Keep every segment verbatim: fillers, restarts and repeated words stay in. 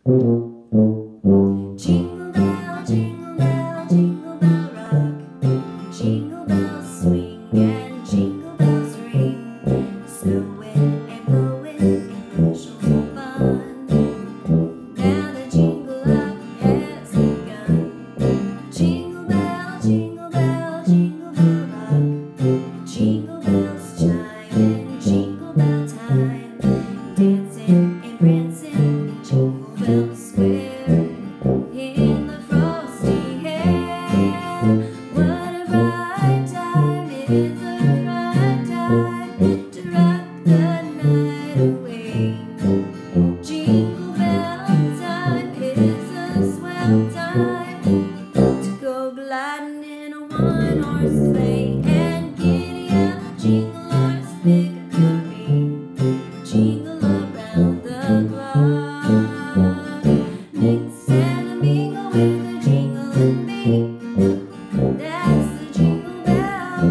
Jingle bell, jingle bell, jingle bell rock. Jingle bells swing and jingle bells ring. Snowing and blowing and bushels of fun. Now the jingle up has begun. Jingle bell, jingle bell, jingle bell rock. Jingle bells chime in jingle bell time. Dancing and prancing in Jingle Bell Square. In the frosty air. What a right time, it is the right time to rock the night away. Jingle bell time, it is a swell time to go gliding in a one-horse sleigh and giddy up, jingle horse, pick a curry, jingle around the clock. Mix and mingle with the jingling beat. That's the Jingle Bell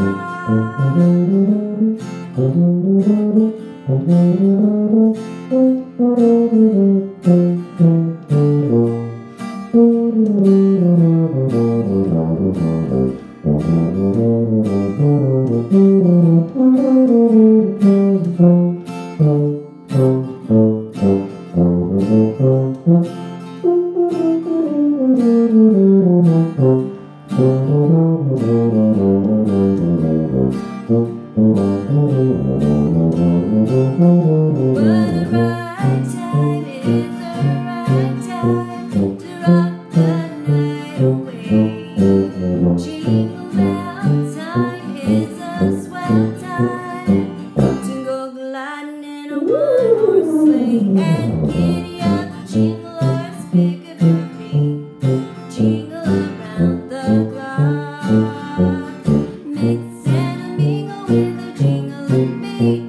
What a right time, it is the right time to rock the night away. Jingle bell time is a swell time to go gliding in a one-horse sleigh and giddy up, jingle horse, pick up your feet, jingle around the clock. Mix and mingle with the jingling beat.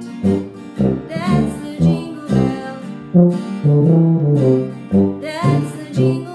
That's the Jingle Bell. That's the Jingle